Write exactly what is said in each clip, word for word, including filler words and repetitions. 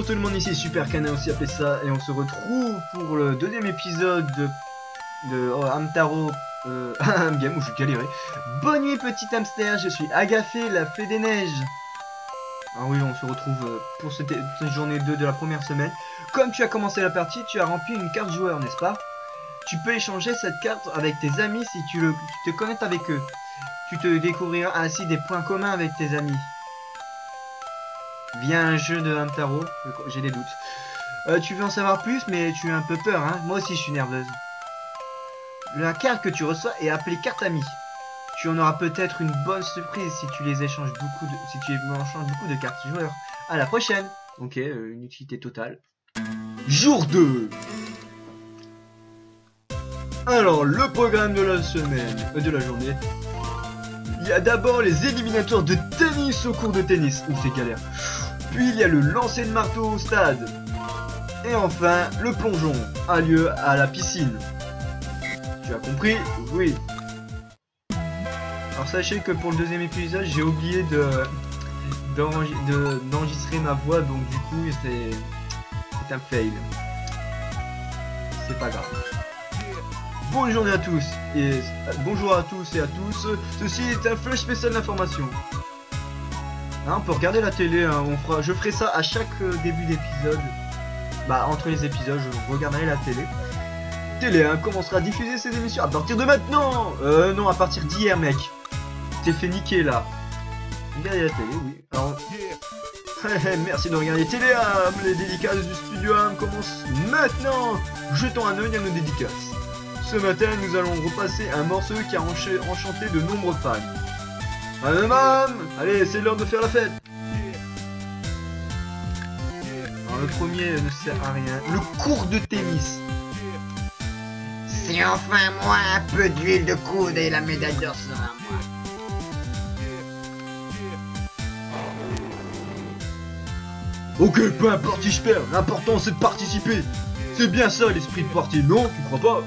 tout le monde, ici Super Canin aussi appelé ça, et on se retrouve pour le deuxième épisode de, de oh, Hamtaro euh, Game où je galéré. Bonne nuit petit hamster, je suis Agafé, la fée des neiges. Ah oui, on se retrouve pour cette, cette journée deux de la première semaine. Comme tu as commencé la partie, tu as rempli une carte joueur, n'est-ce pas? Tu peux échanger cette carte avec tes amis si tu, le, tu te connectes avec eux. Tu te découvriras ainsi des points communs avec tes amis. Via un jeu de Hamtaro, j'ai des doutes. Euh, tu veux en savoir plus, mais tu as un peu peur, hein? Moi aussi, je suis nerveuse. La carte que tu reçois est appelée carte amie. Tu en auras peut-être une bonne surprise si tu les échanges beaucoup de, si tu échanges beaucoup de cartes joueurs. À la prochaine. Ok, euh, une utilité totale. Jour deux. Alors, le programme de la semaine, euh, de la journée. Il y a d'abord les éliminatoires de tennis au cours de tennis. Ouh, c'est galère. Puis il y a le lancer de marteau au stade. Et enfin, le plongeon a lieu à la piscine. Tu as compris? Oui. Alors sachez que pour le deuxième épisode, j'ai oublié de d'enregistrer ma voix, donc du coup, c'est un fail. C'est pas grave. Bonne journée à tous et euh, bonjour à tous et à tous. Ceci est un flash spécial d'information. Hein, on peut regarder la télé. Hein, on fera, je ferai ça à chaque euh, début d'épisode. Bah entre les épisodes, je regarderai la télé. Télé hein, commencera à diffuser ses émissions à partir de maintenant. Euh non, à partir d'hier, mec. T'es fait niquer là. Regardez la télé, oui. Alors, merci de regarder la télé. Hein. Les dédicaces du studio Ham commencent maintenant. Jetons un œil à nos dédicaces. Ce matin, nous allons repasser un morceau qui a enchanté de nombreux fans. Allez, maman, allez, c'est l'heure de faire la fête. Alors, le premier ne sert à rien. Le cours de tennis. C'est enfin moi, un peu d'huile de coude et la médaille d'or sera moi. Ok, peu importe si je perds, l'important c'est de participer. C'est bien ça l'esprit de partie, non? Tu crois pas?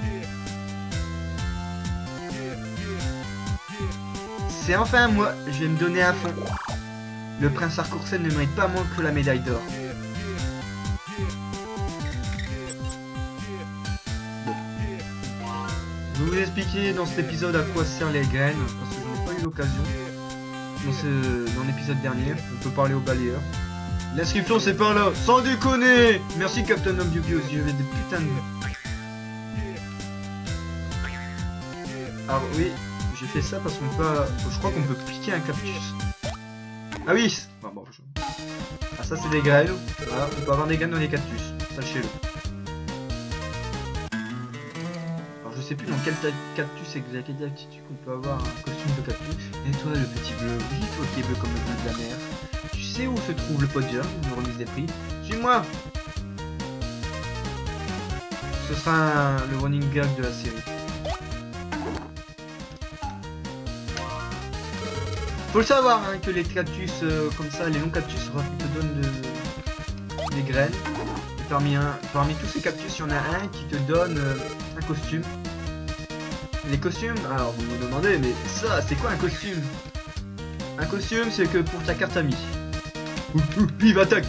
C'est enfin moi, je vais me donner à fond. Le prince Harcoursen ne mérite pas moins que la médaille d'or. Bon. Je vais vous expliquer dans cet épisode à quoi servent les graines, parce que je n'ai pas eu l'occasion. Dans, ce... dans l'épisode dernier, on peut parler au balayeur. L'inscription c'est par là, sans déconner. Merci Captain Obvious, j'avais des putains de... Alors oui, j'ai fait ça parce qu'on peut... Je crois qu'on peut piquer un cactus. Ah oui. Bon, bon, je... Ah ça c'est des graines. Voilà, on peut avoir des graines dans les cactus, sachez-le. Alors je sais plus dans quel cactus exact qu'on peut avoir un costume de cactus. Et toi le petit bleu, oui toi qui es bleu comme le bleu de la mer. Tu sais où se trouve le podium de remise des prix? Suis-moi. Ce sera un, le running gag de la série. Faut le savoir hein, que les cactus euh, comme ça, les longs cactus te donnent de, des graines. Et parmi, un, parmi tous ces cactus, il y en a un qui te donne euh, un costume. Les costumes, alors vous vous demandez, mais ça, c'est quoi un costume? Un costume, c'est que pour ta carte amie. Ouh, ouh, vive attaque.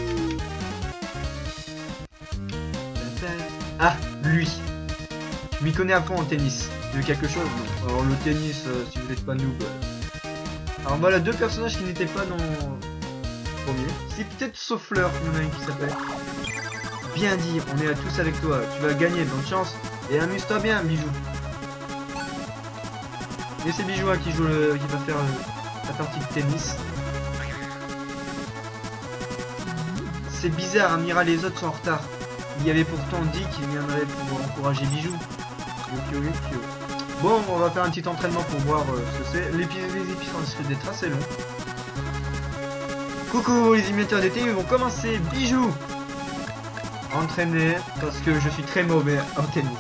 Ah, lui. Je m'y connais à fond en tennis. Tu veux quelque chose? Non. Alors le tennis, euh, si vous n'êtes pas noob. Euh... Alors voilà deux personnages qui n'étaient pas dans le premier. Si peut-être sauf Fleur, il y en a un qui s'appelle. Bien dit, on est à tous avec toi. Tu vas gagner, bonne chance. Et amuse-toi bien, Bijou. Et c'est Bijou hein, qui joue le... qui va faire le... la partie de tennis. C'est bizarre, Amira, les autres sont en retard. Il y avait pourtant dit qu'il viendrait pour encourager Bijou. Bon, on va faire un petit entraînement pour voir euh, ce que c'est. Les épisodes risquent d'être assez longs. Coucou les imitateurs d'été, ils vont commencer. Bijou. Entraîner, parce que je suis très mauvais en tennis.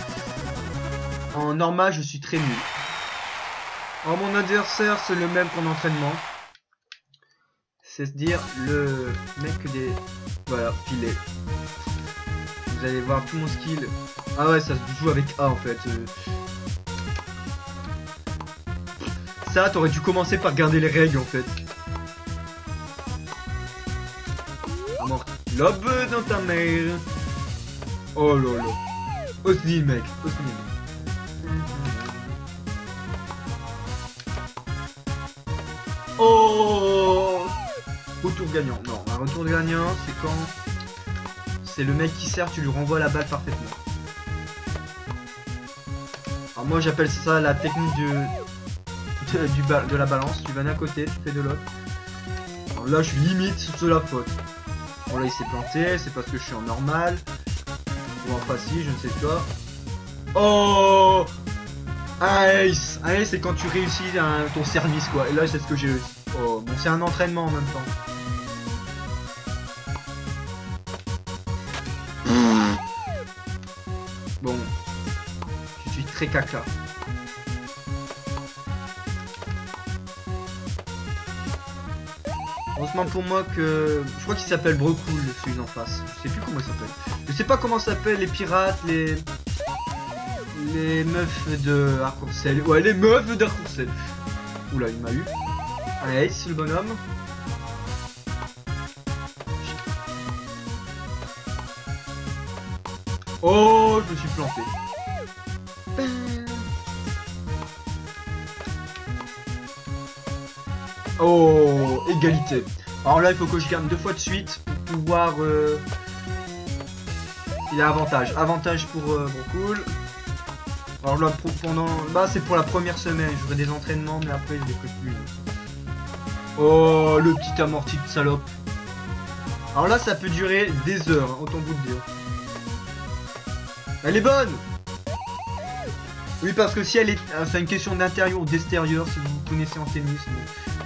En normal, je suis très nul. Alors mon adversaire, c'est le même qu'en entraînement. C'est-à-dire le mec des... Voilà, filet. Vous allez voir tout mon skill. Ah ouais, ça se joue avec A en fait. Ça, t'aurais dû commencer par garder les règles en fait. Mort. Lobe dans ta mère. Oh là là. Hostile mec, hostile. Oh, retour gagnant. Non, un retour gagnant, c'est quand c'est le mec qui sert, tu lui renvoies la balle parfaitement. Alors moi j'appelle ça la technique du, de, du ba de la balance. Tu vas d'un côté, tu fais de l'autre. Alors là je suis limite sur la faute. Bon là il s'est planté, c'est parce que je suis en normal. Ou en facile, je ne sais pas. Oh, un ace. Un ace c'est quand tu réussis un, ton service quoi. Et là c'est ce que j'ai réussi. Oh, bon c'est un entraînement en même temps. Bon, je suis très caca. Heureusement pour moi que... Je crois qu'il s'appelle Brocool, celui en face. Je sais plus comment il s'appelle. Je sais pas comment s'appellent les pirates, les... Les meufs de Arc-en-Ciel. Ouais, les meufs d'Arc-en-Ciel. Oula, il m'a eu. Allez, c'est le bonhomme. Oh, je me suis planté. Oh, égalité. Alors là, il faut que je gagne deux fois de suite pour pouvoir... Euh... Il y a avantage. Avantage pour euh, Brocool. Alors là, pour, pendant... Bah, c'est pour la première semaine. J'aurai des entraînements, mais après, je les ferai plus. Oh, le petit amorti de salope. Alors là, ça peut durer des heures, hein, autant vous le dire. Elle est bonne. Oui, parce que si elle est... C'est une question d'intérieur ou d'extérieur, si vous connaissez en tennis. Mais...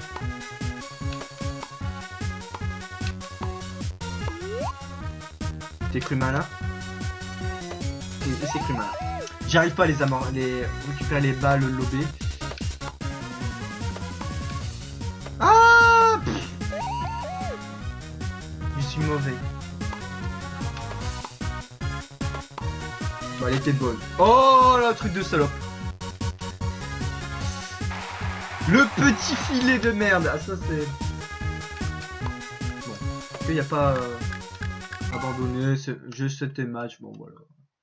T'es cru malin. Et, et c'est cru malin. J'arrive pas à les amor... les récupérer les balles lobées. Ah, je suis mauvais. Bon, elle était bonne. Oh, le truc de salope. Le petit filet de merde. Ah, ça c'est... Bon. Il n'y a pas... Euh... abandonné. Juste c'était match. Bon, voilà.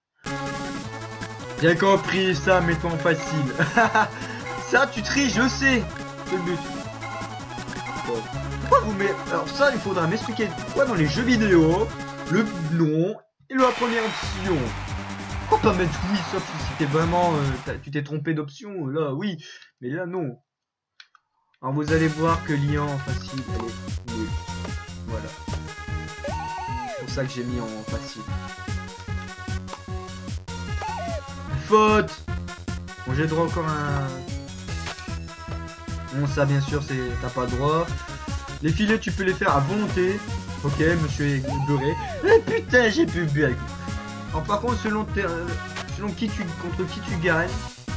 Bien compris, ça, mettons facile. Ça, tu triches, je sais. C'est le but. Bon. Pourquoi vous mettez... Alors ça, il faudra m'expliquer pourquoi dans les jeux vidéo, le nom et la première option. Pourquoi pas mettre oui, sauf si c'était vraiment... Euh, tu t'es trompé d'option, là, oui. Mais là, non. Alors vous allez voir que l'I A en facile, elle est nulle. Voilà. C'est pour ça que j'ai mis en facile. Faute. Bon, j'ai droit encore à un... Bon, ça, bien sûr, c'est t'as pas droit. Les filets, tu peux les faire à volonté. Ok, monsieur est beurré. Eh putain, j'ai pu bu avec vous. Alors par contre, selon, selon qui tu, contre qui tu gagnes,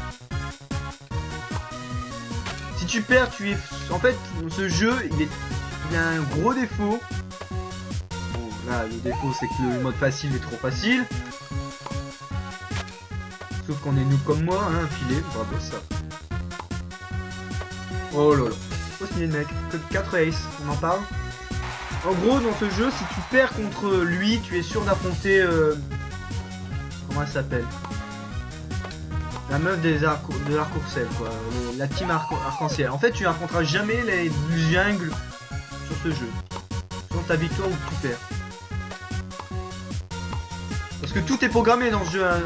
si tu perds, tu es... En fait, ce jeu, il, est... il a un gros défaut. Bon, là, le défaut, c'est que le mode facile est trop facile. Sauf qu'on est nous comme moi, hein, filet, bravo ça. Oh là là. Oh, c'est le mec, que quatre aces, on en parle. En gros, dans ce jeu, si tu perds contre lui, tu es sûr d'affronter... Euh... Comment elle s'appelle? La meuf des arc de l'arc-en-ciel, quoi. Le, la team arc-en-ciel. En fait, tu affronteras jamais les jungles sur ce jeu. Selon ta victoire ou tu perds. Parce que tout est programmé dans ce jeu. Hein.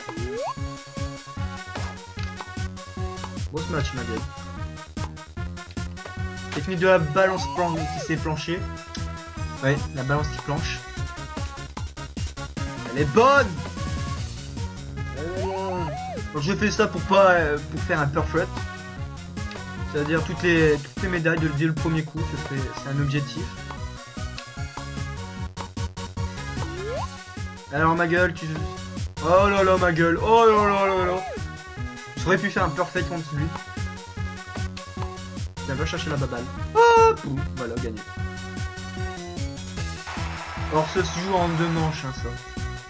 Beau ce match, ma gueule. Technique de la balance plan qui s'est planchée. Ouais, la balance qui planche. Elle est bonne. Donc je fais ça pour pas euh, pour faire un perfect. C'est-à-dire toutes les toutes les médailles de, dès le premier coup, c'est un objectif. Alors ma gueule, tu... Oh là là ma gueule, oh là là là là. J'aurais pu faire un perfect contre lui. Viens, va chercher la baballe. Hop, voilà, gagné. Alors ça se joue en deux manches, hein, ça.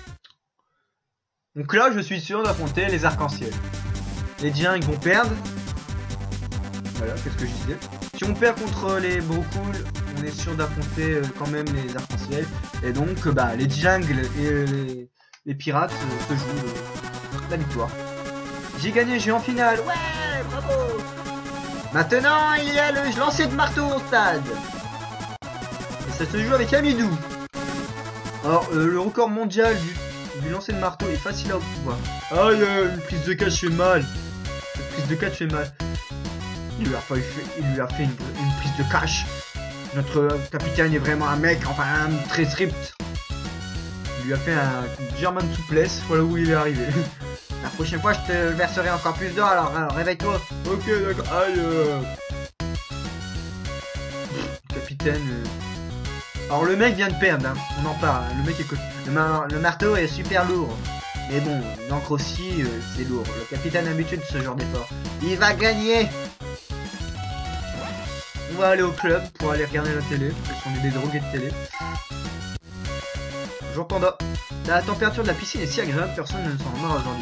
Donc là, je suis sûr d'affronter les arcs-en-ciel. Les Diens, ils vont perdre. Voilà, qu'est-ce que je disais. Si on perd contre les Brocool, on est sûr d'affronter euh, quand même les arcs-en-ciel. Et donc, euh, bah, les jungles et euh, les, les pirates euh, se jouent euh, la victoire. J'ai gagné, j'ai en finale. Ouais, bravo. Maintenant, il y a le lancer de marteau au stade. Et ça se joue avec Amidou. Alors, euh, le record mondial du, du lancer de marteau est facile à obtenir. Aïe, euh, une prise de catch fait mal. Une prise de catch fait mal. Il lui a fait, il lui a fait une, une prise de cash. Notre capitaine est vraiment un mec, enfin un très strict. Il lui a fait un German souplesse, voilà où il est arrivé. La prochaine fois, je te verserai encore plus d'or, alors, alors réveille-toi. Ok, d'accord. Aïe. Euh... Capitaine. Euh... Alors, le mec vient de perdre, hein. On en parle. Hein. Le mec est. Le, mar... le marteau est super lourd. Mais bon, l'encre aussi, euh, c'est lourd. Le capitaine est habitué de ce genre d'effort. Il va gagner. On va aller au club pour aller regarder la télé. Parce qu'on est des drogués de télé. Bonjour Panda. La température de la piscine est si agréable, personne ne s'en rend aujourd'hui.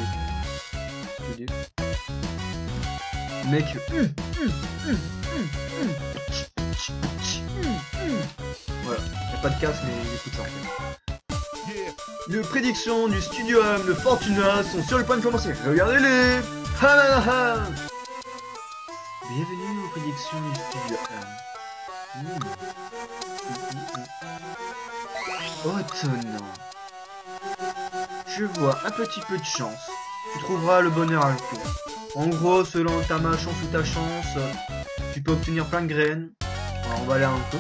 Mec. Hum, hum, hum, hum, hum. Voilà, y'a pas de casse mais il écoute ça en fait. Les prédictions du Studio M de Fortuna sont sur le point de commencer. Regardez-les. Bienvenue aux prédictions du Studio M. Mmh. Automne. Je vois un petit peu de chance. Tu trouveras le bonheur à le tour. En gros, selon ta malchance ou ta chance, tu peux obtenir plein de graines. Alors, on va aller un peu.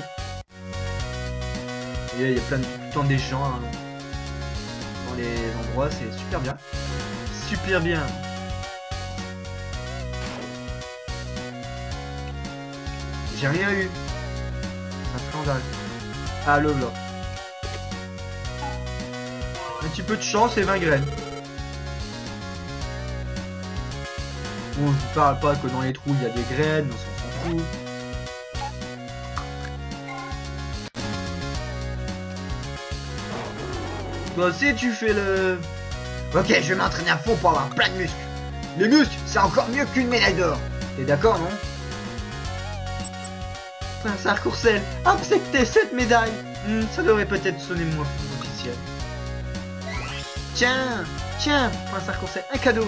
Il y a plein de tout le temps des gens hein, dans les endroits, c'est super bien. Super bien. J'ai rien eu. C'est un scandale. Ah, le là. Un petit peu de chance et vingt graines. Bon, je vous parle pas que dans les trous il y a des graines, on s'en fout. Toi aussi tu fais le... Ok, je vais m'entraîner à fond pour avoir plein de muscles. Les muscles, c'est encore mieux qu'une médaille d'or. T'es d'accord, non? Prince Arc-en-Ciel, acceptez cette médaille. hmm, Ça devrait peut-être sonner moins officiel. Tiens, tiens, Prince Arc-en-Ciel, un cadeau.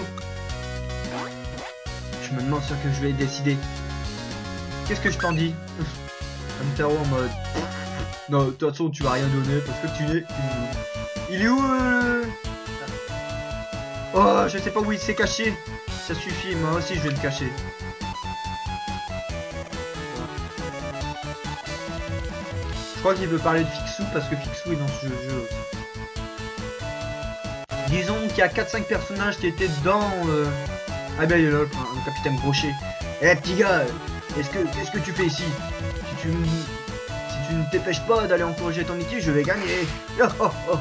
Je me demande ce que je vais décider. Qu'est-ce que je t'en dis? Amtaro en mode... Non, de toute façon tu vas rien donner parce que tu es... Il est où euh... Oh, je sais pas où il s'est caché. Ça suffit, moi aussi je vais le cacher. Je crois qu'il veut parler de Fixou parce que Fixou est dans ce jeu, jeu aussi. Disons qu'il y a quatre cinq personnages qui étaient dans... Euh... Ah ben il est là, le capitaine Brochet. Eh hey, petit gars, est-ce que qu'est-ce que tu fais ici? Si tu si tu ne t'épêches pas d'aller encourager ton équipe, je vais gagner. Oh, oh, oh.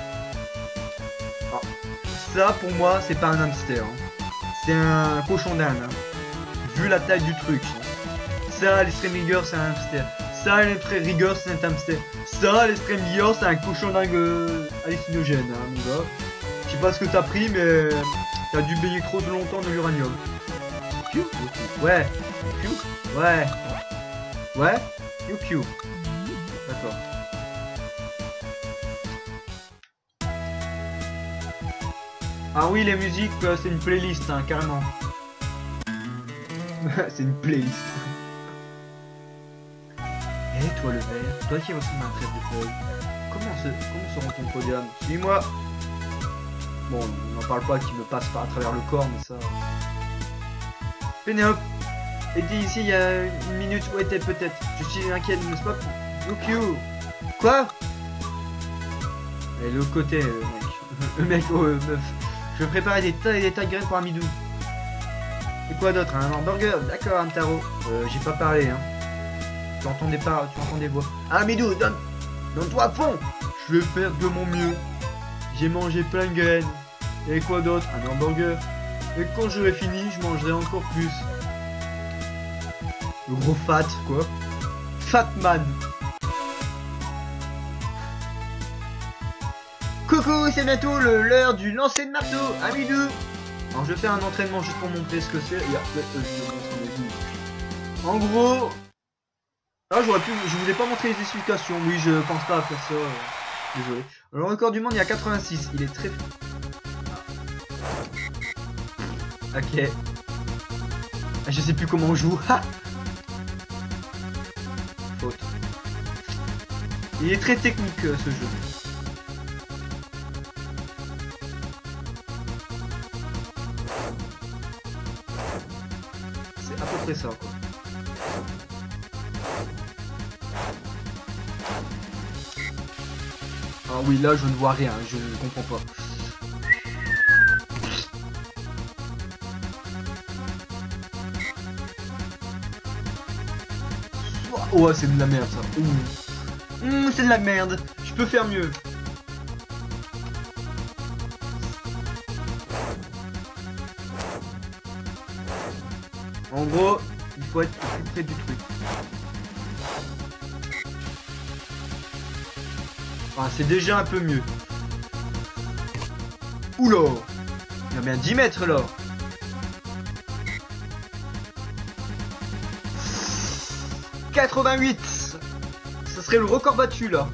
Oh. Ça pour moi c'est pas un hamster. Hein. C'est un cochon d'Inde. Hein. Vu la taille du truc. Hein. Ça l'extrême rigueur c'est un hamster. Ça l'extrême rigueur c'est un hamster. Ça l'extrême rigueur c'est un cochon dingue euh, hallucinogène. Hein, mon gars. Je sais pas ce que t'as pris mais... T'as dû baigner trop longtemps de l'uranium. Ouais. Ouais. Ouais. Piu piu. D'accord. Ah oui, les musiques, euh, c'est une playlist, hein, carrément. C'est une playlist. Eh, hey, toi le vert, toi qui ressemble à un trèfle de feuilles. Comment se, comment seront ton podium? Suis-moi. Bon, on n'en parle pas qui me passe par à travers le corps, mais ça... Pénélope, était ici il y a une minute, où était peut-être? Je suis inquiète, n'est-ce pas? Yukio. Quoi? Et le côté, le mec. Le mec, oh, euh, meuf. Je vais préparer des tas et des tas de graines pour Amidou. Et quoi d'autre? Un hamburger? D'accord, Amtaro. Euh, j'ai pas parlé, hein. Tu entends des paroles, tu entends des voix. Amidou, donne... Donne-toi à fond. Je vais faire de mon mieux. J'ai mangé plein de graines. Et quoi d'autre? Un hamburger. Et quand j'aurai fini, je mangerai encore plus. Le gros fat, quoi. Fatman. Coucou, c'est bientôt l'heure du lancer de marteau. Amidou. Alors je vais faire un entraînement juste pour montrer ce que c'est. En gros, Ah, j'aurais pu, je voulais pas montrer les explications. Oui, je pense pas à faire ça. euh, Désolé. Le record du monde, il y a quatre-vingt-six. Il est très. Ah. Ok. Ah, je sais plus comment on joue. Faute. Il est très technique euh, ce jeu. C'est à peu près ça quoi. Ah oui, là je ne vois rien, je ne comprends pas. Oh, c'est de la merde ça. Ouh. Mmh, c'est de la merde. Je peux faire mieux. En gros, il faut être plus près du truc. Ah, c'est déjà un peu mieux. Oula, il y a bien dix mètres là. quatre-vingt-huit. Ça serait le record battu là.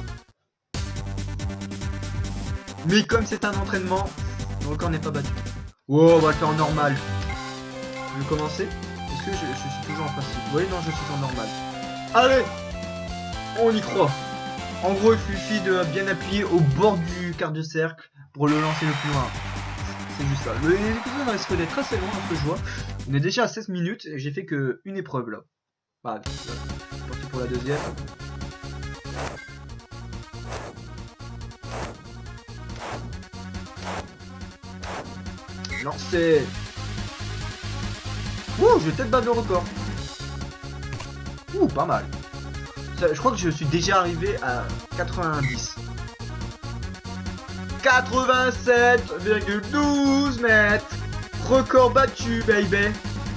Mais comme c'est un entraînement, le record n'est pas battu. Oh, on va le faire en normal. Je vais commencer. Est-ce que je, je suis toujours en facile? Oui, non, je suis en normal. Allez, on y croit. En gros, il suffit de bien appuyer au bord du quart de cercle pour le lancer le plus loin. C'est juste ça. L'épisode risque d'être assez long, ce que je vois. On est déjà à seize minutes et j'ai fait que une épreuve là. Bah, c'est parti pour la deuxième. Lancé. Ouh, je vais peut-être battre le record. Ouh, pas mal. Ça, je crois que je suis déjà arrivé à quatre-vingt-dix. quatre-vingt-sept virgule douze mètres. Record battu, baby.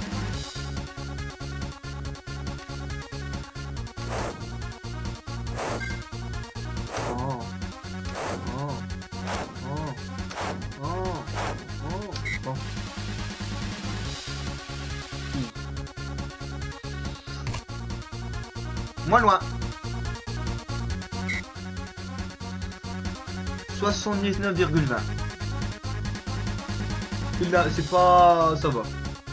Oh. Oh. Oh. Oh. Oh. Bon. Moins loin. soixante-dix-neuf virgule vingt. Là, c'est pas... ça va.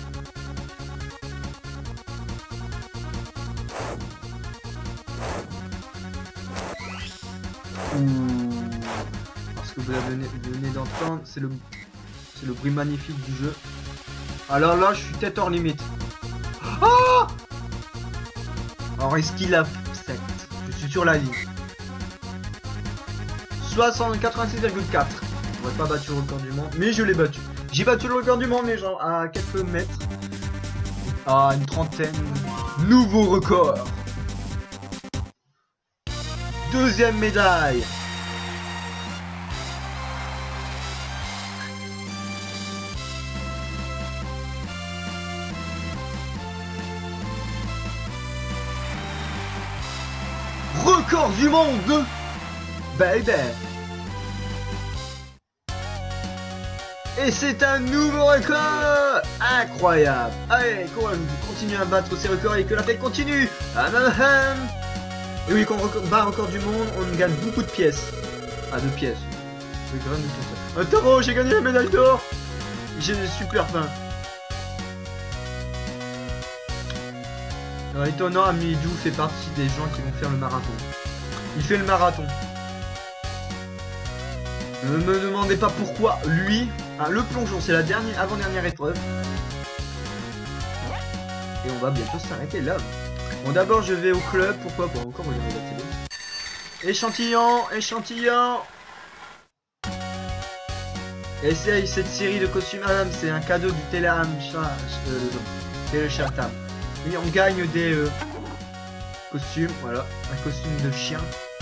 Ouh. Parce que vous venez, venez d'entendre, c'est le... c'est le bruit magnifique du jeu. Alors là, je suis tête hors limite. Ah! Alors est-ce qu'il a... Je suis sur la ligne. quatre-vingt-six virgule quatre. On n'aurait pas battu le record du monde, mais je l'ai battu. J'ai battu le record du monde, mais genre à quelques mètres. À une trentaine. Nouveau record. Deuxième médaille. Record du monde. Baby. Et c'est un nouveau record. Incroyable. Allez, on continue à battre ces records et que la fête continue. Et oui, quand on bat un record du monde, on gagne beaucoup de pièces. Ah, de pièces. Un tarot, j'ai gagné la médaille d'or. J'ai super faim. Alors, étonnant, Amidou fait partie des gens qui vont faire le marathon. Il fait le marathon. Ne me demandez pas pourquoi lui. Ah, le plongeon, c'est la dernière, avant-dernière épreuve. Et on va bientôt s'arrêter là. Bon, d'abord, je vais au club. Pourquoi pas encore regarder la télé. Échantillon, échantillon. Essaye cette série de costumes, madame. C'est un cadeau du Téléham. Euh, Téléchatam. Et on gagne des euh, costumes. Voilà, un costume de chien.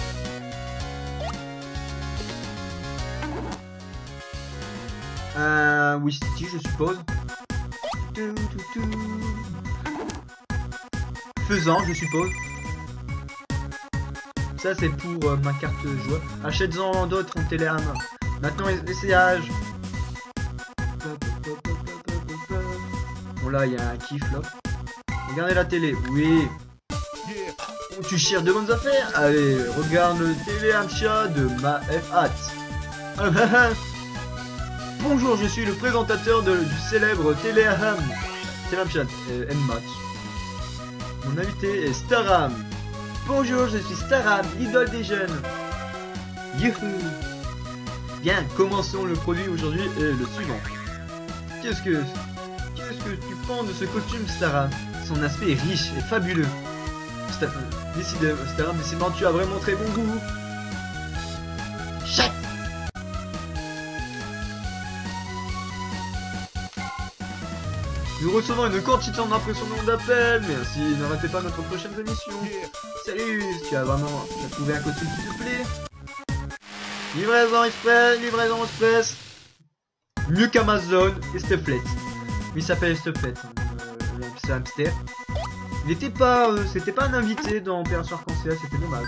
Un whisky, je suppose. Faisant, je suppose. Ça, c'est pour euh, ma carte de joueur. Achète-en d'autres en Téléham. Maintenant, essayage. Bon, là, il y a un kiff là. Regardez la télé. Oui. Tu cherches de bonnes affaires? Allez, regarde le téléachat de ma F-Hat. Bonjour, je suis le présentateur de, du célèbre téléham. Téléachat euh, M-Match. Mon invité est Staram. Bonjour, je suis Staram, l'idole des jeunes. Youhou. Bien, commençons le produit aujourd'hui et le suivant. Qu'est-ce que... Qu'est-ce que tu penses de ce costume, Staram? Son aspect est riche et fabuleux. Décidément, Staram, décidément, tu as vraiment très bon goût. Chut. Nous recevons une quantité en impressionnant d'appels, mais ainsi ne ratez pas notre prochaine émission. Salut, tu as vraiment tu as trouvé un costume qui te plaît? Livraison express, livraison express. Mieux qu'Amazon et Stufflet. Il s'appelle Stufflet, euh, c'est hamster. Il n'était pas, euh, c'était pas un invité dans Opération Arc-en-Ciel, c'était dommage.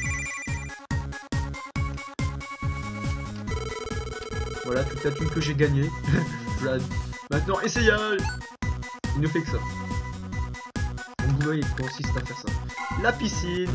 Voilà toute la thune que j'ai gagnée. Maintenant, essayage. Il ne fait que ça. Mon boulot il consiste à faire ça. La piscine.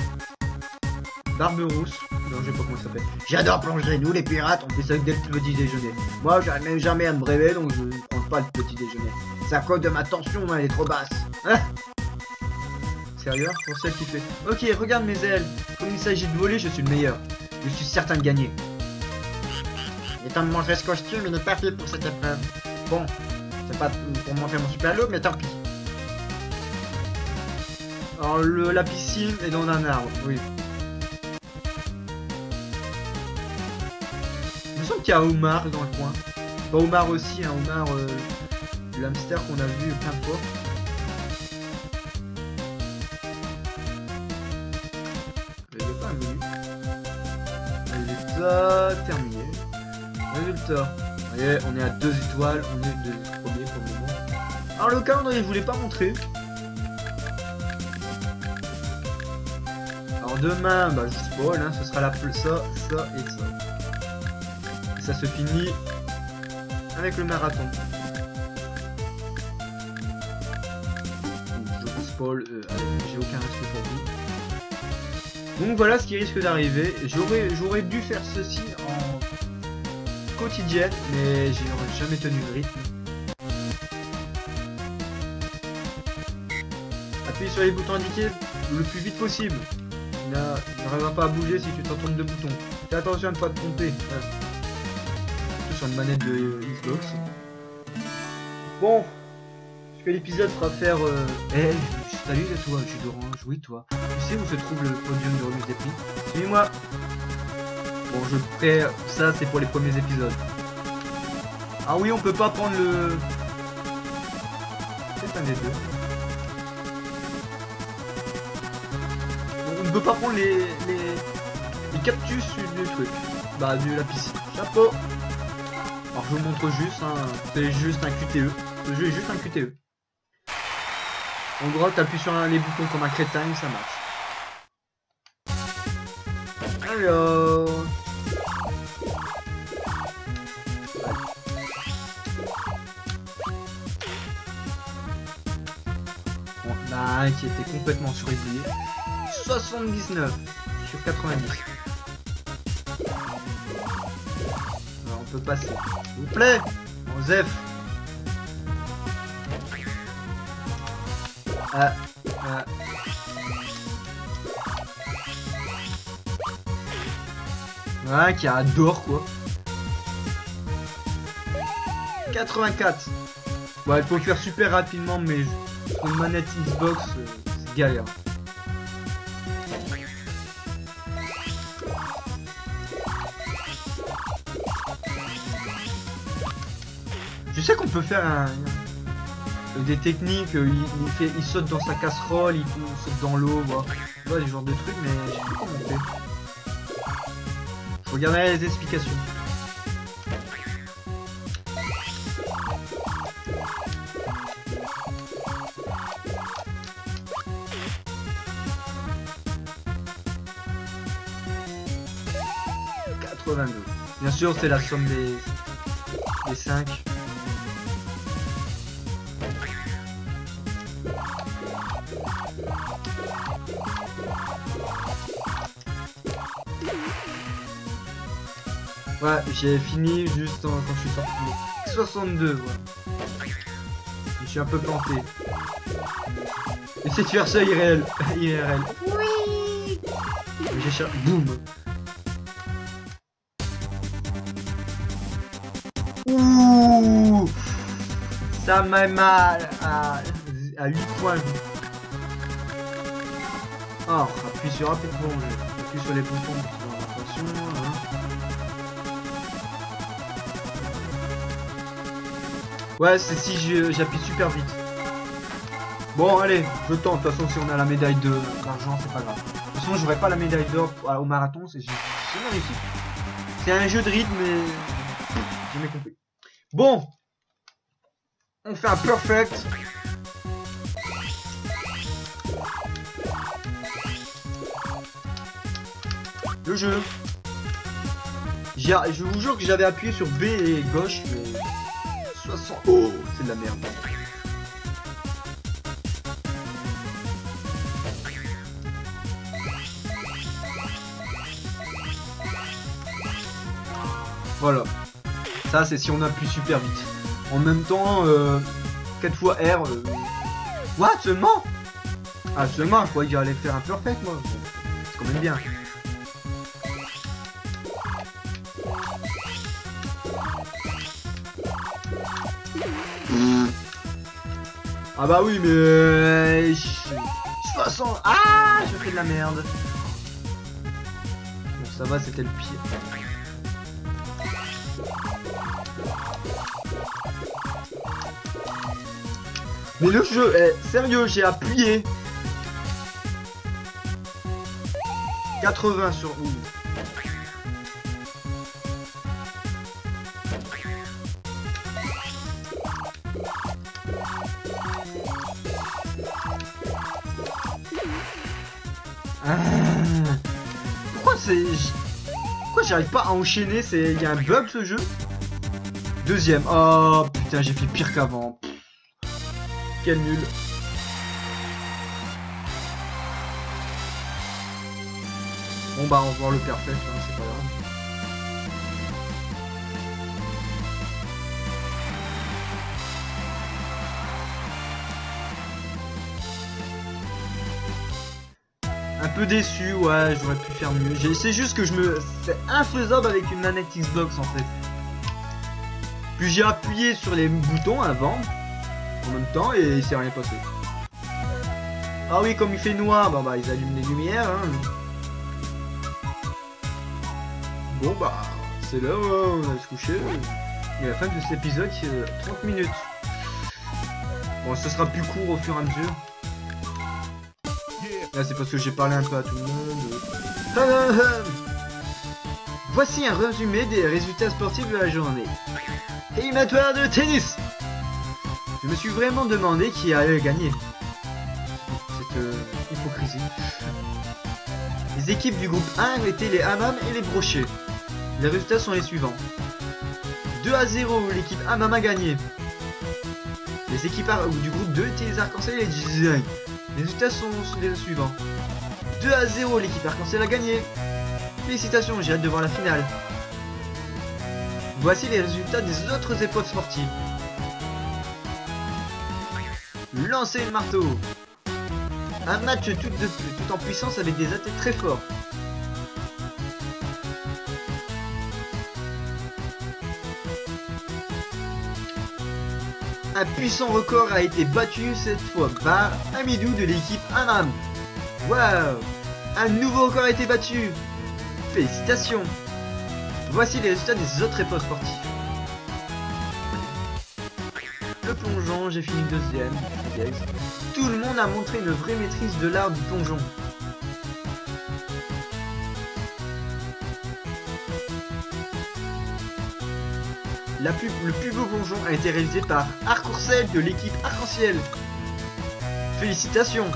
Barbe rousse. Non, je sais pas comment ça s'appelle. J'adore plonger, nous les pirates, on fait ça avec dès le petit déjeuner. Moi, j'arrive même jamais à me brûler, donc je ne prends pas le petit déjeuner. C'est à cause de ma tension, elle est trop basse. Hein? Sérieux? Pour celle qui fait. Ok, regarde mes ailes. Comme il s'agit de voler, je suis le meilleur. Je suis certain de gagner. Il est temps de manger ce costume, il n'est pas fait pour cette épreuve. Bon, c'est pas pour montrer mon super lot, mais tant pis. Alors, le, la piscine est dans un arbre, oui. Il me semble qu'il y a Omar dans le coin. Pas Omar aussi, hein, Omar, euh, le hamster qu'on a vu plein de fois. Il n'y a pas un menu. Résultat terminé. Résultat. Vous voyez, on est à deux étoiles, on est deux premiers pour le moment. Alors le calendrier, je voulais pas montrer. Alors demain, bah je spoil, hein, ce sera la ça, ça et ça. Et ça se finit avec le marathon. Donc, je vous spoil, euh, j'ai aucun respect pour vous. Donc voilà ce qui risque d'arriver. J'aurais j'aurais dû faire ceci en quotidienne, mais j'ai jamais tenu le rythme. Appuie sur les boutons indiqués le plus vite possible. Il n'arrivera pas à bouger si tu t'entends de boutons. Fais attention à ne pas te tromper. Ouais. Surtout sur une manette de Xbox. Bon, ce que l'épisode fera faire... Euh... Hey, salut à toi, jus d'orange, oui toi. Tu sais où se trouve le podium de remise des prix? Suis-moi. Bon, je ferai... Ça, c'est pour les premiers épisodes. Ah oui, on peut pas prendre le... C'est un des deux. On ne peut pas prendre les... Les, les cactus du truc. Bah, de la piscine. Chapeau. Alors, je vous montre juste, hein. C'est juste un Q T E. Ce jeu est juste un Q T E. En gros, t'appuies sur un, les boutons comme un crétin et ça marche. Alors... Bon, il y en a un qui était complètement surébillé. soixante-dix-neuf sur quatre-vingt-dix. Alors, on peut passer. S'il vous plaît, Zef. Ah, ah. Ouais, qui adore quoi. quatre-vingt-quatre. Ouais, il faut le faire super rapidement, mais sur une manette Xbox, euh, c'est galère. Je sais qu'on peut faire un, des techniques, il, il, fait, il saute dans sa casserole, il saute dans l'eau, tu vois, des genres de trucs, mais je sais pas comment on fait. Je regarderai les explications. quatre-vingt-deux. Bien sûr, c'est la somme des, des cinq. Ouais, j'ai fini juste en- quand je suis sorti. soixante-deux, voilà. Je suis un peu planté. Essaye de faire ça I R L. I R L. Oui. J'ai cherché. Boum. Ouh. Ça m'a mal à, à huit points. Oh, appuie sur A pour plonger. Appuie sur les boutons pour attention. Hein. Ouais, c'est si j'appuie super vite. Bon, allez, je tente. De toute façon, si on a la médaille de l'argent, c'est pas grave. De toute façon, j'aurais pas la médaille d'or au marathon, c'est jamais réussi. C'est un jeu de rythme, mais j'ai jamais compris. Bon, on fait un perfect. Le jeu. Je vous jure que j'avais appuyé sur B et gauche, mais soixante. Oh, c'est de la merde. Voilà. Ça, c'est si on appuie super vite. En même temps, euh, quatre fois R. Euh... What, seulement? Ah, seulement, je croyais que j'allais faire un perfect, moi. C'est quand même bien. Ah bah oui, mais... soixante... Ah, je fais de la merde. Bon, ça va, c'était le pire. Mais le jeu, eh, sérieux, j'ai appuyé. quatre-vingts sur... Ouh. Ah. Pourquoi c'est... Pourquoi j'arrive pas à enchaîner? C'est... Il y a un bug ce jeu. Deuxième. Oh putain, j'ai fait pire qu'avant. Quel nul. Bon bah on va voir le perfect, hein, c'est pas grave. Un peu déçu, ouais, j'aurais pu faire mieux. C'est juste que je me... C'est infaisable avec une manette Xbox en fait. Puis j'ai appuyé sur les boutons avant, en même temps, et il s'est rien passé. Ah oui, comme il fait noir, bah, bah ils allument les lumières, hein. Bon bah, c'est là, ouais, on va se coucher. Et à la fin de cet épisode, c'est trente minutes. Bon, ce sera plus court au fur et à mesure. Là, c'est parce que j'ai parlé un peu à tout le monde. Voici un résumé des résultats sportifs de la journée. Éliminatoire de tennis. Je me suis vraiment demandé qui allait gagner. Cette euh, hypocrisie. Les équipes du groupe un étaient les Hammam et les Brochets. Les résultats sont les suivants. deux à zéro, l'équipe Hammam a gagné. Les équipes du groupe deux étaient les Arc-en-Ciel et les Design. Les résultats sont les suivants. deux à zéro, l'équipe Arc-en-Ciel a gagné. Félicitations, j'ai hâte de voir la finale. Voici les résultats des autres épreuves sportives. Lancer le marteau. Un match tout, de, tout en puissance avec des athlètes très forts. Un puissant record a été battu cette fois par Amidou de l'équipe Hammam. Waouh! Un nouveau record a été battu. Félicitations. Voici les résultats des autres épreuves sportives. Le plongeon, j'ai fini deuxième. Yes. Tout le monde a montré une vraie maîtrise de l'art du plongeon. La plus, le plus beau plongeon a été réalisé par Arc-en-Ciel de l'équipe Arc-en-Ciel. Félicitations.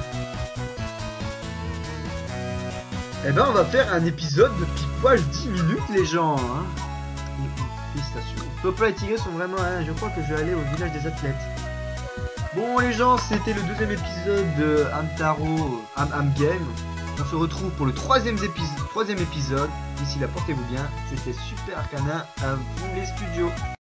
Eh ben on va faire un épisode de pile poil dix minutes les gens, hein. Félicitations. Popa et Tigre sont vraiment, hein, je crois que je vais aller au village des athlètes. Bon les gens, c'était le deuxième épisode de Hamtaro Ham Ham Game. On se retrouve pour le troisième, épisode, troisième épisode. D'ici là, portez-vous bien. C'était Super Canin à vous les studios.